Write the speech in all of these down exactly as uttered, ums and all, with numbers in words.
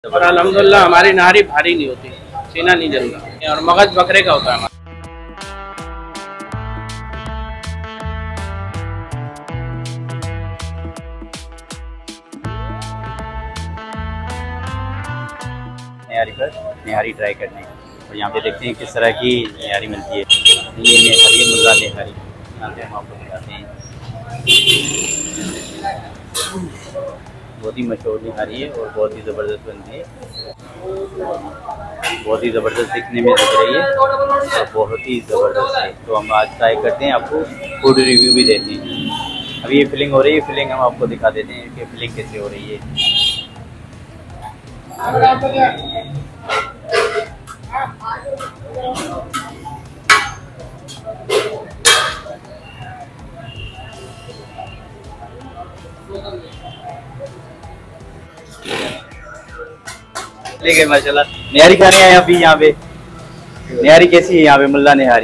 और अल्हम्दुलिल्लाह हमारी नहारी भारी नहीं होती, सीना नहीं जलता और मगज बकरे का होता है हमारा। निहारी पर निहारी ट्राई करने और यहाँ पे देखते हैं किस तरह की निहारी मिलती है। ये निहारी है, मुल्ला निहारी, यहाँ से हम आपको दिखाते हैं। बहुत ही मशहूर निहारी है और बहुत ही ज़बरदस्त बनती है, बहुत ही ज़बरदस्त दिखने में दिख रही है और बहुत ही ज़बरदस्त है। तो हम आज ट्राई करते हैं, आपको फूड रिव्यू भी देते हैं। अभी ये फिलिंग हो रही है, फिलिंग हम आपको दिखा देते हैं कि फिलिंग कैसे हो रही है। लेकिन माशाल्लाह निहारी खाने आए अभी यहाँ पे। निहारी कैसी है यहाँ पे, मुल्ला निहारी?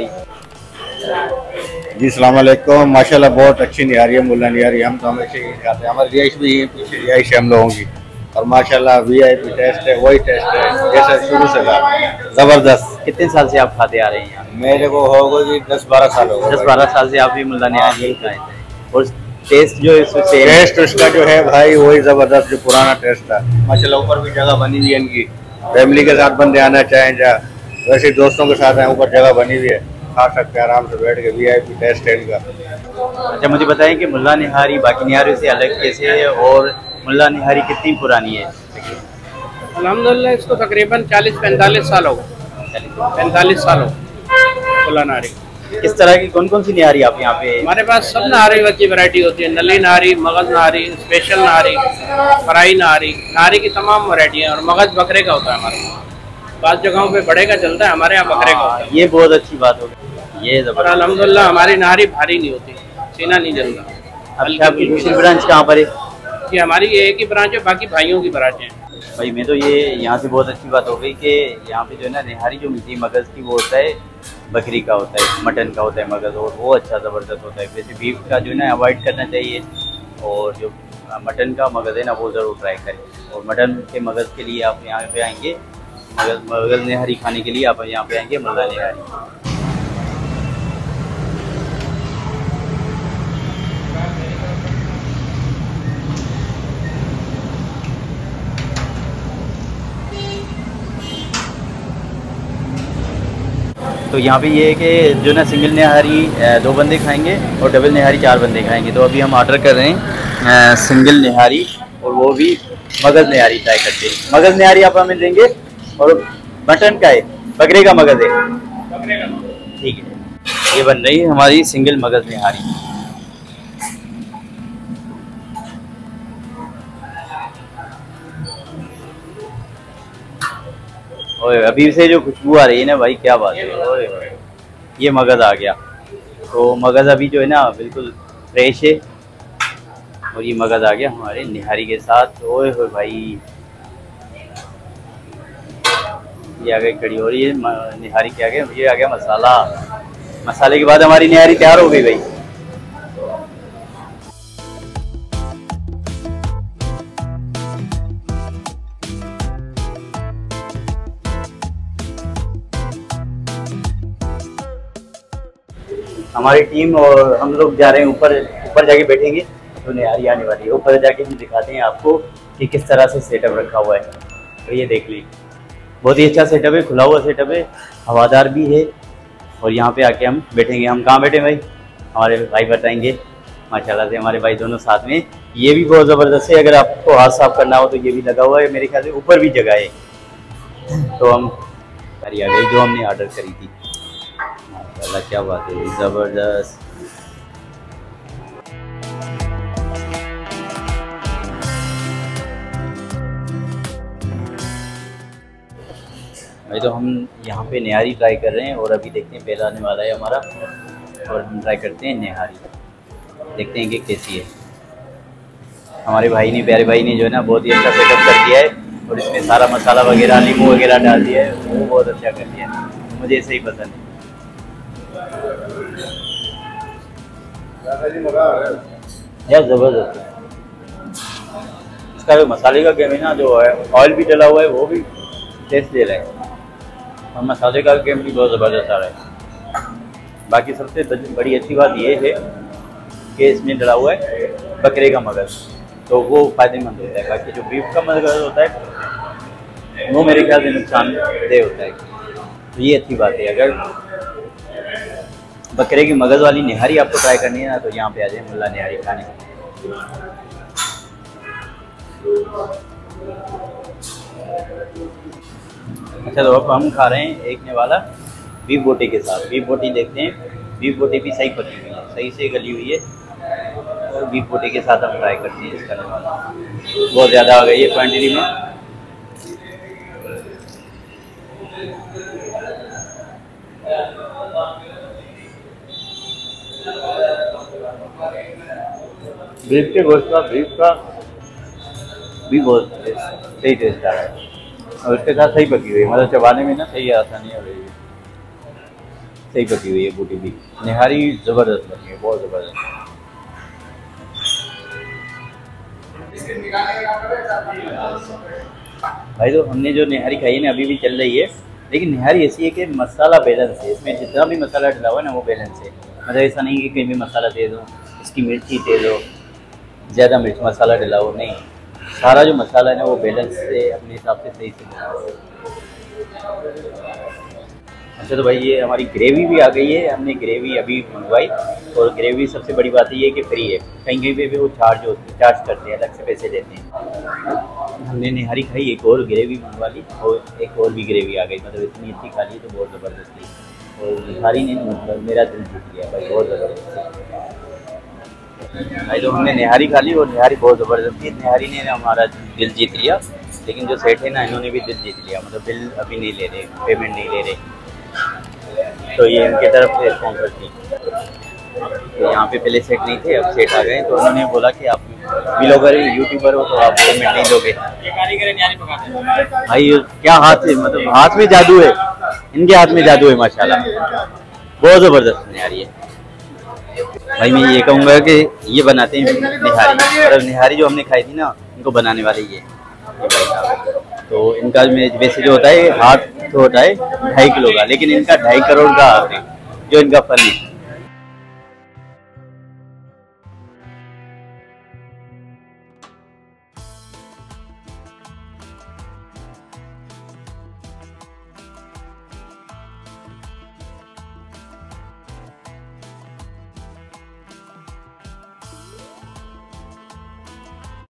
जी सलाम अलैकुम। माशाल्लाह बहुत अच्छी निहारी है, मुल्ला निहारी। हम तो हमेशा यही खाते हैं, हमारी रिहाइश भी यही पीछे रिहाइश है हम लोगों की। और माशाल्लाह वी आई पी टेस्ट है, वही टेस्ट है जैसा शुरू से था, ज़बरदस्त। कितने साल से आप खाते आ रहे हैं यहाँ? मेरे को होगा जी दस बारह साल हो गए। दस बारह साल से आप भी मुल्ला निहारी यही खाए थे और टेस्ट जो है टेस्ट उसका जो है भाई वही ज़बरदस्त जो पुराना टेस्ट था। माशाल्लाह ऊपर भी जगह बनी हुई है इनकी, फैमिली के साथ बंदे आना चाहें या वैसे दोस्तों के साथ आए, ऊपर जगह बनी हुई है, खा सकते हैं आराम से बैठ के। वी आई पी टेस्ट है इनका। अच्छा मुझे बताएं कि मुल्ला निहारी बाकी निहारी से अलग कैसे है और मुल्ला निहारी कितनी पुरानी है? अल्हम्दुलिल्लाह इसको तकरीबन चालीस पैंतालीस साल हो गए, पैंतालीस साल हो मुल्ला निहारी। किस तरह की कौन कौन सी निहारी आप यहाँ पे? हमारे पास सब नहारी की वैरायटी होती है, नली नहारी, मगज नहारी, स्पेशल नहारी, फ्राई नहारी, नहारी की तमाम वैरायटी है। और मगज बकरे का होता है हमारे पास, जगहों पे बड़े का चलता है, हमारे यहाँ बकरे का होता है। ये बहुत अच्छी बात हो गई, ये और अल्हम्दुलिल्लाह हमारी नहारी भारी नहीं होती, सीना नहीं जलता। आपकी दूसरी ब्रांच कहाँ पर है? कि हमारी ये एक ही ब्रांच है, बाकी भाइयों की ब्रांच है। भाई मैं तो ये यहाँ से बहुत अच्छी बात हो गई कि यहाँ पे जो है ना निहारी जो मिलती है मगज़ की, वो होता है बकरी का होता है, मटन का होता है मगज़, और वो अच्छा ज़बरदस्त होता है। वैसे बीफ का जो है ना अवॉइड करना चाहिए, और जो मटन का मगज़ है ना वो ज़रूर ट्राई करें। और मटन के मगज़ के लिए आप यहाँ पे आएंगे, मगज़ मगज़ निहारी खाने के लिए आप यहाँ पे आएंगे मुल्ला निहारी। तो यहाँ पे ये है कि जो ना सिंगल निहारी दो बंदे खाएंगे और डबल निहारी चार बंदे खाएंगे। तो अभी हम ऑर्डर कर रहे हैं सिंगल निहारी, और वो भी मगज़ निहारी ट्राई करते हैं। मगज़ निहारी आप हमें देंगे और मटन का है, बकरे का मगज़ है, बकरे का। ठीक है। ये बन रही है हमारी सिंगल मगज़ निहारी। ओए अभी से जो खुशबू आ रही है ना भाई, क्या बात है। ओए ये मगज़ आ गया, तो मगज़ अभी जो है ना बिल्कुल फ्रेश है, और ये मगज़ आ गया हमारे निहारी के साथ। ओए हो भाई, ये आ गई कड़ी हो रही है निहारी के आगे, ये आ गया मसाला। मसाले के बाद हमारी निहारी तैयार हो गई भाई। हमारी टीम और हम लोग जा रहे हैं ऊपर, ऊपर जाके बैठेंगे तो निहारी आने वाली है। ऊपर जाके हम दिखाते हैं आपको कि किस तरह से सेटअप रखा हुआ है। तो ये देख लीजिए, बहुत ही अच्छा सेटअप है, खुला हुआ सेटअप है, हवादार भी है। और यहाँ पे आके हम बैठेंगे। हम कहाँ बैठे भाई, हमारे भाई बताएंगे। माशाल्लाह से हमारे भाई दोनों साथ में। ये भी बहुत ज़बरदस्त है, अगर आपको हाथ साफ करना हो तो ये भी लगा हुआ है। मेरे ख्याल से ऊपर भी जगह है। तो हम सारी आ गई जो हमने ऑर्डर करी थी। माशाल्लाह क्या बात है, ज़बरदस्त। भाई तो हम यहाँ पे निहारी ट्राई कर रहे हैं, और अभी देखते हैं पहला आने वाला है हमारा, और हम ट्राई करते हैं निहारी, देखते हैं कि कैसी है। हमारे भाई ने, प्यारे भाई ने जो है ना बहुत ही अच्छा सेटअप कर दिया है, और इसमें सारा मसाला वगैरह, नींबू वगैरह डाल दिया है, वो बहुत अच्छा कर दिया है। मुझे ऐसे ही पसंद है। यार ज़बरदस्त है। इसका जो मसाले का गेम है ना, जो है ऑयल भी डला हुआ है, वो भी टेस्ट दे रहा है, और मसाले का गेम भी बहुत ज़बरदस्त आ रहा है। बाकी सबसे बड़ी अच्छी बात ये है कि इसमें डला हुआ है बकरे का मगज़, तो वो फ़ायदेमंद होता है। बाकी जो बीफ का मगज़ होता है वो मेरे ख्याल से नुकसानदेह होता है। तो ये अच्छी बात है। अगर बकरे की मगज़ वाली निहारी आपको ट्राई करनी है ना, तो यहाँ पे आ जाए मुल्ला निहारी खाने। अच्छा, तो अब हम खा रहे हैं एक ने वाला बीफ बोटी के साथ। बीफ बोटी देखते हैं, बीफ बोटी भी सही पकी हुई है, सही से गली हुई है, और बीफ बोटी के साथ हम ट्राई करते हैं इसका वाला। बहुत ज़्यादा आ गई है क्वांटिटी में। बीफ के गोश्त का बीफ का भी बहुत सही टेस्ट आ रहा है, और उसके साथ सही पकी हुई है, मतलब चबाने में ना सही आसानी हो रही है। सही पकी हुई है बोटी भी। निहारी ज़बरदस्त बनी है, बहुत ज़बरदस्त। भाई तो हमने जो निहारी खाई है ना, अभी भी चल रही है, लेकिन निहारी ऐसी है कि मसाला बैलेंस है, इसमें जितना भी मसाला डला हुआ है ना वो बैलेंस है। मतलब ऐसा नहीं कि कहीं भी मसाला तेज़ हो, इसकी मिर्ची तेज़ हो, ज़्यादा मिर्च मसाला डला हो, नहीं, सारा जो मसाला है ना वो बैलेंस से अपने हिसाब से सही से बना है। अच्छा, तो भाई ये हमारी ग्रेवी भी आ गई है। हमने ग्रेवी अभी मंगवाई, और ग्रेवी सबसे बड़ी बात ये है कि फ्री है। कहीं कहीं पे भी वो चार्ज होते चार्ज करते हैं, अलग से पैसे देते हैं। हमने निहारी खाई, एक और ग्रेवी मंगवा ली, और एक और भी ग्रेवी आ गई। मतलब इतनी अच्छी खा ली तो बहुत ज़बरदस्त थी, और निहारी ने मतलब मेरा दिल जीत लिया भाई, बहुत ज़बरदस्त। भाई तो हमने निहारी खा ली, और निहारी बहुत ज़बरदस्त थी। निहारी ने हमारा दिल जीत लिया, लेकिन जो सेठ है ना, इन्होंने भी दिल जीत लिया। मतलब बिल अभी नहीं ले रहे, पेमेंट नहीं ले रहे, तो ये इनके तरफ से स्पॉन्सर थी। तो यहाँ पे पहले सेठ नहीं थे, अब सेठ आ गए, तो उन्होंने बोला कि आप ब्लॉगर यूट्यूबर हो तो आप पेमेंट नहीं दोगे। भाई क्या हाथ है, मतलब हाथ में जादू है, इनके हाथ में जादू है माशाल्लाह, बहुत ज़बरदस्त निहारी है। भाई मैं ये कहूँगा कि ये बनाते हैं निहारी, और निहारी जो हमने खाई थी ना, इनको बनाने वाले ये ये भाई साहब। तो इनका में वैसे जो होता है हाथ तो होता है ढाई किलो का, लेकिन इनका ढाई करोड़ का हाथ है जो इनका फन है।